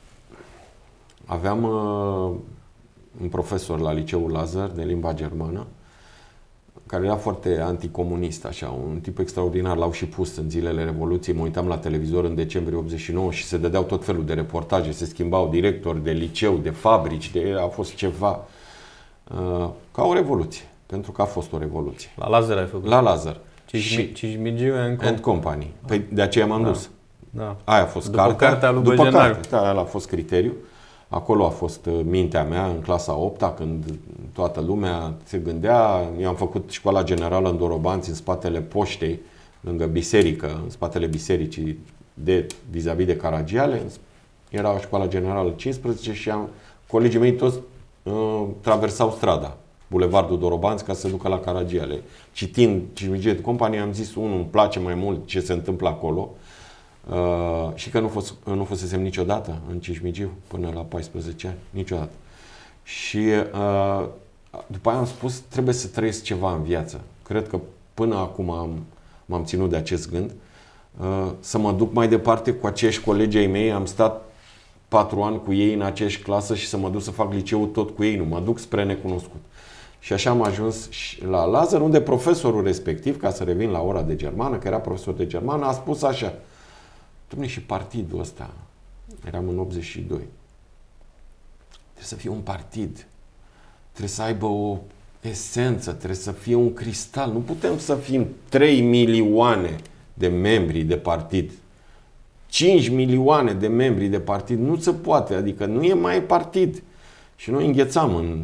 aveam uh, un profesor la liceul Lazar de limba germană care era foarte anticomunist, așa, un tip extraordinar, l-au și pus în zilele Revoluției. Mă uitam la televizor în decembrie optzeci și nouă și se dădeau tot felul de reportaje, se schimbau directori de liceu, de fabrici, de, a fost ceva uh, ca o revoluție, pentru că a fost o revoluție. La Lazar ai făcut. La Lazar. Cismigiu and and Company. Păi de aceea m-am Da. dus. Da. Aia a fost După cartea. cartea lui După Băjenar. carte. Da, aia a fost criteriu. Acolo a fost uh, mintea mea în clasa a opta, când toată lumea se gândea. Eu am făcut școala generală în Dorobanți, în spatele poștei, lângă biserică, în spatele bisericii de vis-a-vis de Caragiale. Era o școală generală cincisprezece și am, colegii mei toți uh, traversau strada, bulevardul Dorobanți, ca să se ducă la Caragiale. Citind Cismigiu and Company, am zis, unul, îmi place mai mult ce se întâmplă acolo. Uh, și că nu, fost, nu fusesem niciodată în Cismigiu până la paisprezece ani, niciodată. Și uh, după aia am spus, trebuie să trăiesc ceva în viață. Cred că până acum am, m-am ținut de acest gând, uh, să mă duc mai departe cu acești colegi ai mei. Am stat patru ani cu ei în aceeași clasă și să mă duc să fac liceul tot cu ei, nu, mă duc spre necunoscut. Și așa am ajuns la Lazar, unde profesorul respectiv, ca să revin la ora de germană, că era profesor de germană, a spus așa: Dom'le, și partidul ăsta, eram în optzeci și doi, trebuie să fie un partid, trebuie să aibă o esență, trebuie să fie un cristal. Nu putem să fim trei milioane de membri de partid, cinci milioane de membri de partid, nu se poate, adică nu e mai partid. Și noi înghețam în...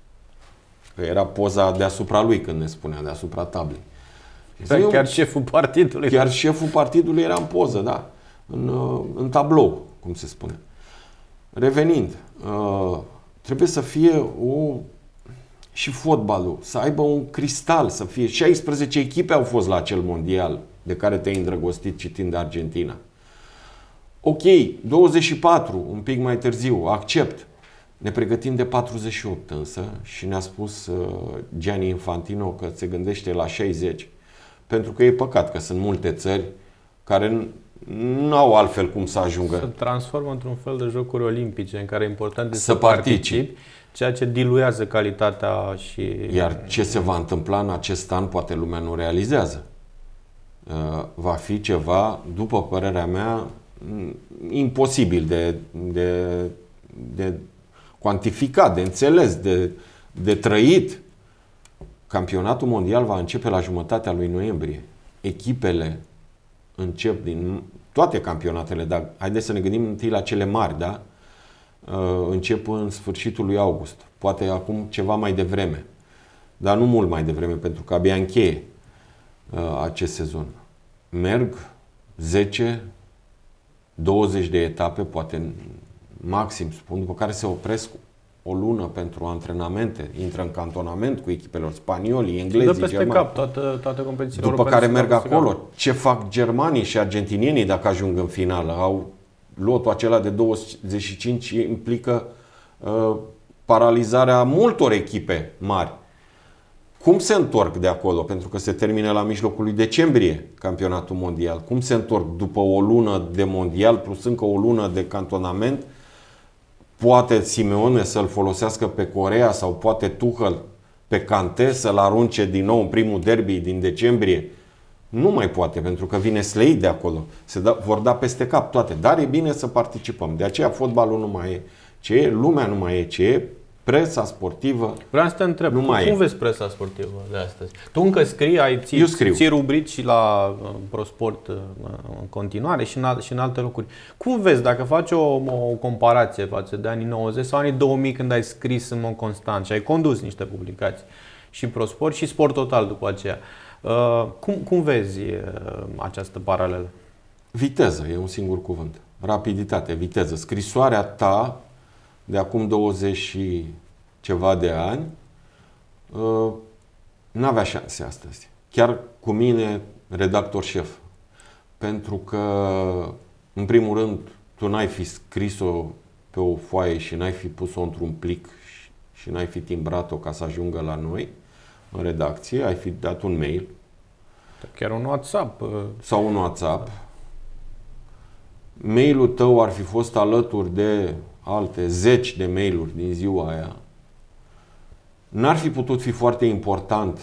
Că era poza deasupra lui când ne spunea, deasupra tablei. Chiar, chiar șeful partidului. Chiar șeful partidului era în poză, da. În, în tablou, cum se spune. Revenind, trebuie să fie o... și fotbalul, să aibă un cristal, să fie... șaisprezece echipe au fost la acel mondial de care te-ai îndrăgostit citind Argentina. Ok, douăzeci și patru, un pic mai târziu, accept. Ne pregătim de patruzeci și opt însă și ne-a spus uh, Gianni Infantino că se gândește la șaizeci. Pentru că e păcat că sunt multe țări care nu au altfel cum să ajungă. Se transformă într-un fel de jocuri olimpice în care e important să participi, ceea ce diluează calitatea și... Iar ce se va întâmpla în acest an, poate lumea nu realizează. Uh, va fi ceva, după părerea mea, imposibil de, de, de cuantificat, de înțeles, de, de trăit. Campionatul mondial va începe la jumătatea lui noiembrie. Echipele încep din toate campionatele, dar haideți să ne gândim întâi la cele mari, da? Încep în sfârșitul lui august, poate acum ceva mai devreme, dar nu mult mai devreme, pentru că abia încheie acest sezon. Merg zece douăzeci de etape, poate maxim, spun, după care se opresc o lună pentru antrenamente, intră în cantonament cu echipelor spanioli, englezii, dă peste germani. cap toate, toate competițiile După europene care merg acolo. cap. Ce fac germanii și argentinienii dacă ajung în finală? Au lotul acela de douăzeci și cinci implică uh, paralizarea multor echipe mari. Cum se întorc de acolo? Pentru că se termină la mijlocul lui decembrie campionatul mondial. Cum se întorc după o lună de mondial plus încă o lună de cantonament? Poate Simeone să-l folosească pe Corea sau poate Tuchel pe Kanté să-l arunce din nou în primul derby din decembrie? Nu mai poate, pentru că vine Slade de acolo. Se da, vor da peste cap toate. Dar e bine să participăm. De aceea fotbalul nu mai e ce e, lumea nu mai e ce e, presa sportivă. Vreau să te întreb, nu tu mai cum e. vezi presa sportivă de astăzi? Tu încă scrii, ai ții, Eu scriu. ții rubrici și la uh, ProSport uh, în continuare și în, al, și în alte locuri. Cum vezi, dacă faci o, o comparație față de anii nouăzeci sau anii două mii când ai scris în mod constant și ai condus niște publicații și ProSport și Sport Total după aceea, uh, cum, cum vezi uh, această paralelă? Viteză, e un singur cuvânt. Rapiditate, viteză. Scrisoarea ta de acum douăzeci și ceva de ani uh, n-avea șanse astăzi. Chiar cu mine, redactor șef. Pentru că, în primul rând, tu n-ai fi scris-o pe o foaie și n-ai fi pus-o într-un plic și, și n-ai fi timbrat-o ca să ajungă la noi în redacție, ai fi dat un mail. Chiar un WhatsApp. Uh... Sau un WhatsApp. Mailul tău ar fi fost alături de alte zeci de mail-uri din ziua aia. N-ar fi putut fi foarte important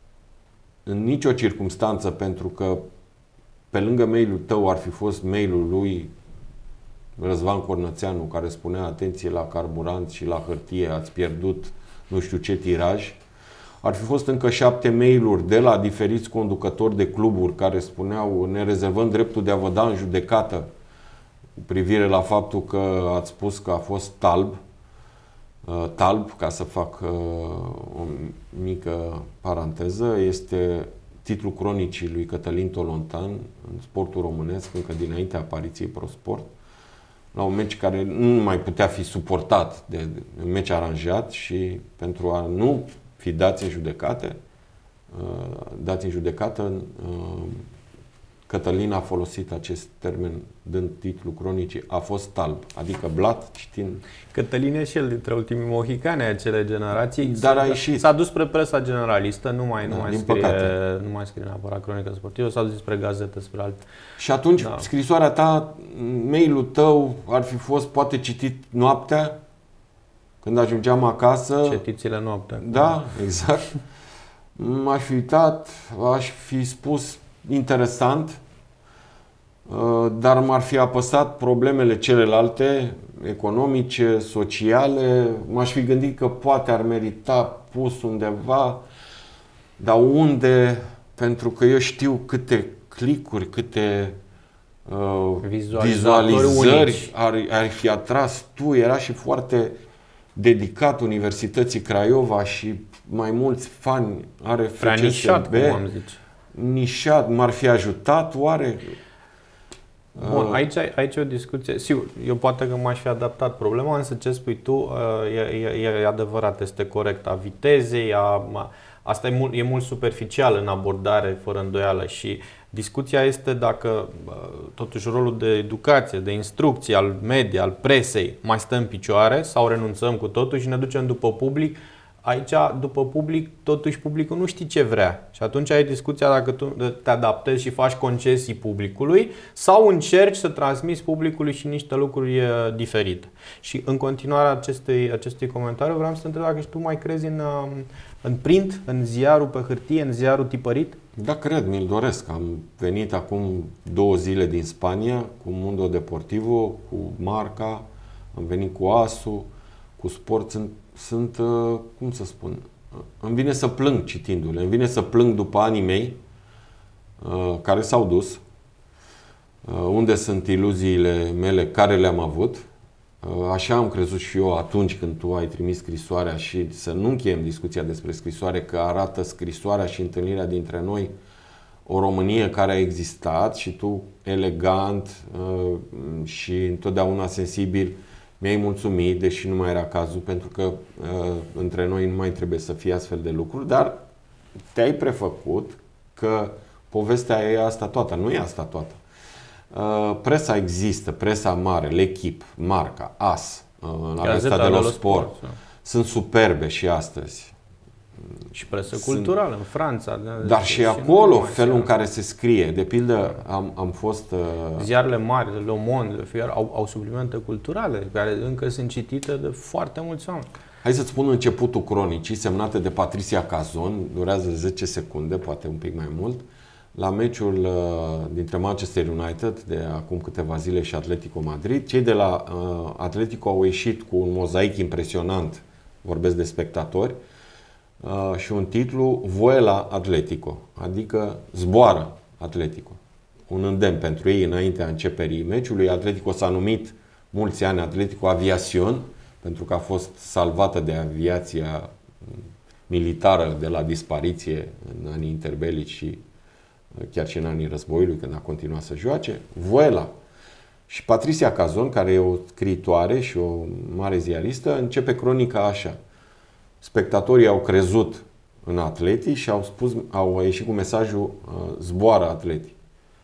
în nicio circunstanță, pentru că pe lângă mailul tău ar fi fost mailul lui Răzvan Cornățeanu, care spunea atenție la carburant și la hârtie, ați pierdut nu știu ce tiraj. Ar fi fost încă șapte mail-uri de la diferiți conducători de cluburi care spuneau ne rezervăm dreptul de a vă da în judecată cu privire la faptul că ați spus că a fost talb, uh, talb, ca să fac uh, o mică paranteză, este titlul cronicii lui Cătălin Tolontan în Sportul Românesc, încă dinaintea apariției ProSport, la un meci care nu mai putea fi suportat de, de un meci aranjat și pentru a nu fi dați în judecate, uh, dați în judecată, uh, Cătălin a folosit acest termen dând titlul cronicii, a fost talb, adică blat, citind. Cătălin e și el dintre ultimii mohicani ai acelei generații. Dar a ieșit. S-a dus spre presa generalistă, nu mai, Da, nu mai, din scrie, păcate. nu mai scrie neapărat cronică sportivă, s-a dus spre gazete, spre alte. Și atunci Da. scrisoarea ta, mail-ul tău ar fi fost poate citit noaptea, când ajungeam acasă. Cetiți-le noaptea. Da, exact. M-aș fi uitat, aș fi spus interesant, dar m-ar fi apăsat problemele celelalte, economice, sociale, m-aș fi gândit că poate ar merita pus undeva, dar unde? Pentru că eu știu câte clicuri, câte uh, vizualizări ar, ar fi atras tu, era și foarte dedicat Universității Craiova și mai mulți fani are F C S B. Prea nișat, cum am zice. Nișat, m-ar fi ajutat oare? Bun, aici, aici e o discuție. Sigur, eu poate că m-aș fi adaptat problema, însă ce spui tu e, e, e adevărat, este corect. A vitezei, a, asta e mult, e mult superficial în abordare, fără îndoială, și discuția este dacă totuși rolul de educație, de instrucție al media, al presei mai stă în picioare sau renunțăm cu totul și ne ducem după public. Aici, după public, totuși publicul nu știe ce vrea. Și atunci ai discuția dacă tu te adaptezi și faci concesii publicului sau încerci să transmiți publicului și niște lucruri diferite. Și în continuarea acestui, acestui comentariu vreau să te întreb dacă și tu mai crezi în, în print, în ziarul pe hârtie, în ziarul tipărit? Da, cred, mi-l doresc. Am venit acum două zile din Spania cu Mundo Deportivo, cu Marca, am venit cu Asu, cu Sport. Sunt Sunt, cum să spun, îmi vine să plâng citindu-le, îmi vine să plâng după anii mei care s-au dus, Unde sunt iluziile mele care le-am avut? Așa am crezut și eu atunci când tu ai trimis scrisoarea și să nu încheiem discuția despre scrisoare, că arată scrisoarea și întâlnirea dintre noi o Românie care a existat și tu, elegant și întotdeauna sensibil, mi-ai mulțumit, deși nu mai era cazul, pentru că între noi nu mai trebuie să fie astfel de lucruri, dar te-ai prefăcut că povestea e asta toată. Nu e asta toată. Presa există, presa mare, L'Equipe, Marca, As, la Gazeta dello Sport, Sport, sunt superbe și astăzi. Și presă culturală în Franța. Dar și acolo felul în care se scrie. De pildă, am, am fost... Ziarele mari, Le Monde, Le Figaro, au, au suplimente culturale, care încă sunt citite de foarte mulți oameni. Hai să-ți spun începutul cronicii, semnate de Patricia Cazon, durează zece secunde, poate un pic mai mult, la meciul uh, dintre Manchester United de acum câteva zile și Atletico Madrid. Cei de la uh, Atletico au ieșit cu un mozaic impresionant, vorbesc de spectatori, uh, și un titlu Vuela Atletico, adică zboară Atletico. Un îndemn pentru ei înaintea începerii meciului. Atletico s-a numit mulți ani Atletico Aviación, pentru că a fost salvată de aviația militară de la dispariție în anii interbelici și chiar și în anii războiului, când a continuat să joace. Vuela. Și Patricia Cazon, care e o scriitoare și o mare ziaristă, începe cronica așa. Spectatorii au crezut în Atleti și au spus, au ieșit cu mesajul zboară Atleti.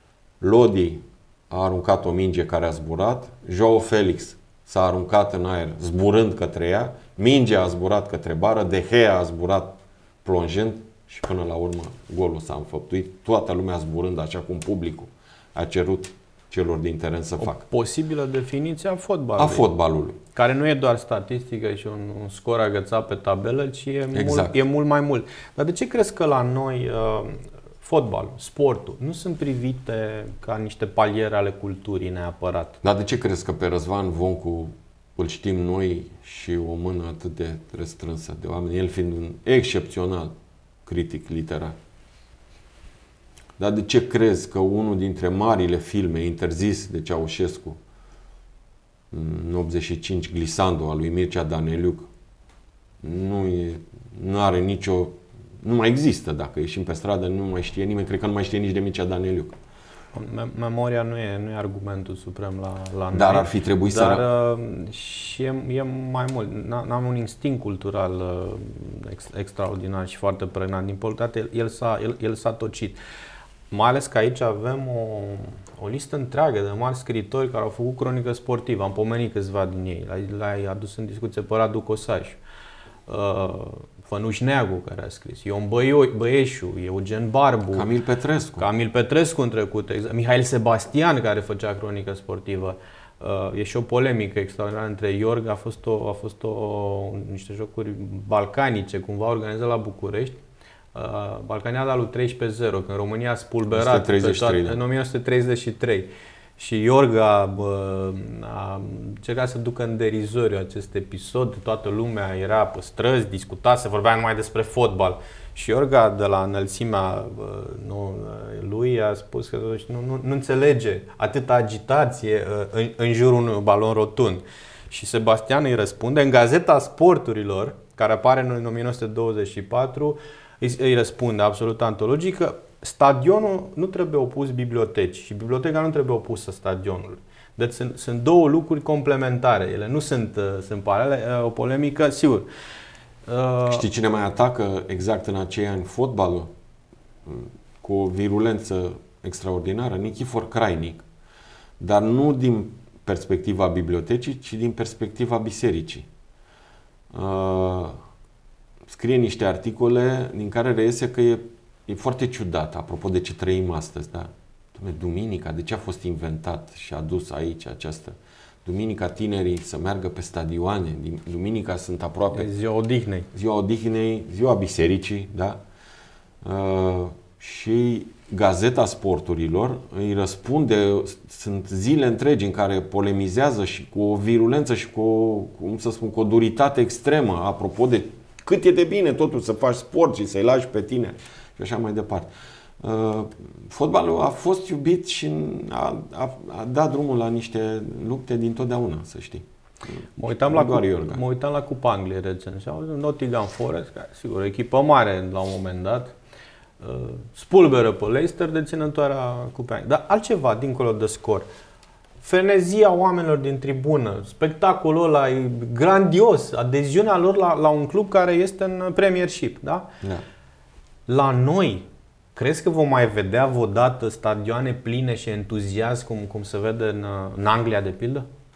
Lodi a aruncat o minge care a zburat, João Felix s-a aruncat în aer zburând către ea, mingea a zburat către bară, De Gea a zburat plonjând și până la urmă golul s-a înfăptuit, toată lumea zburând așa cum publicul a cerut celor din teren să facă. O posibilă definiție a fotbalului. A fotbalului. Care nu e doar statistică și un, un scor agățat pe tabelă, ci e, exact. mult, e mult mai mult. Dar de ce crezi că la noi uh, fotbalul, sportul, nu sunt privite ca niște paliere ale culturii neapărat? Dar de ce crezi că pe Răzvan Voncu îl știm noi și o mână atât de restrânsă de oameni, el fiind un excepțional critic literar? Dar de ce crezi că unul dintre marile filme interzis de Ceaușescu, în optzeci și cinci, Glissando, al lui Mircea Daneliuc, nu, e, nu are nicio... Nu mai există, dacă ieșim pe stradă, nu mai știe nimeni, cred că nu mai știe nici de Mircea Daneliuc. Memoria nu e, nu e argumentul suprem la, la Dar noi, ar fi trebuit dar, să... Dar și e, e mai mult. N-am un instinct cultural ex, extraordinar și foarte pregnant. Din păcate, el s-a, el, el s-a tocit. Mai ales că aici avem o, o listă întreagă de mari scriitori care au făcut cronică sportivă. Am pomenit câțiva din ei. L-ai adus în discuție pe Radu Cosaș, uh, Fănuș Neagu, care a scris, Ion Băieșu, Eugen Barbu, Camil Petrescu. Camil Petrescu în trecut, exact. Mihail Sebastian, care făcea cronică sportivă. Uh, e și o polemică extraordinară între Iorga, a fost, o, a fost o, niște jocuri balcanice, cumva organizate la București. Uh, Balcaniada lui treisprezece zero, când România a spulberat pe toate, în o mie nouă sute treizeci și trei. Și Iorga bă, a încercat să ducă în derizoriu acest episod, toată lumea era pe străzi, discuta, se vorbea numai despre fotbal. Și Iorga, de la înălțimea bă, nu, lui, a spus că nu, nu, nu înțelege atâta agitație în, în jurul unui balon rotund. Și Sebastian îi răspunde în Gazeta Sporturilor, care apare în o mie nouă sute douăzeci și patru, îi, îi răspunde absolut antologic că stadionul nu trebuie opus bibliotecii și biblioteca nu trebuie opusă stadionului. Deci sunt, sunt două lucruri complementare. Ele nu sunt, uh, sunt paralele. Uh, o polemică, sigur. Uh... Știi cine mai atacă exact în acei ani fotbalul? Cu o virulență extraordinară? Nichifor Crainic. Dar nu din perspectiva bibliotecii, ci din perspectiva bisericii. Uh, scrie niște articole din care reiese că e E foarte ciudat, apropo de ce trăim astăzi, da? Duminica, de ce a fost inventat și adus aici această? Duminica tinerii să meargă pe stadioane, duminica sunt aproape... E ziua odihnei. Ziua odihnei, ziua bisericii, da? Uh, și Gazeta Sporturilor îi răspunde, sunt zile întregi în care polemizează și cu o virulență și cu o, cum să spun, cu o duritate extremă, apropo de cât e de bine totul să faci sport și să-i lași pe tine. Și așa mai departe. Uh, fotbalul a fost iubit și a, a, a dat drumul la niște lupte dintotdeauna, să știi. Mă uitam, la, mă uitam la Cupa Angliei recent și auzim Nottingham Forest, care, sigur, echipă mare la un moment dat, uh, spulberă pe Leicester, deținătoarea Cupei Angliei. Dar altceva, dincolo de scor. Frenezia oamenilor din tribună, spectacolul ăla e grandios, adeziunea lor la, la un club care este în Premiership, da? Da. La noi, crezi că vom mai vedea vreodată stadioane pline și entuziasm cum, cum se vede în, în Anglia, de pildă?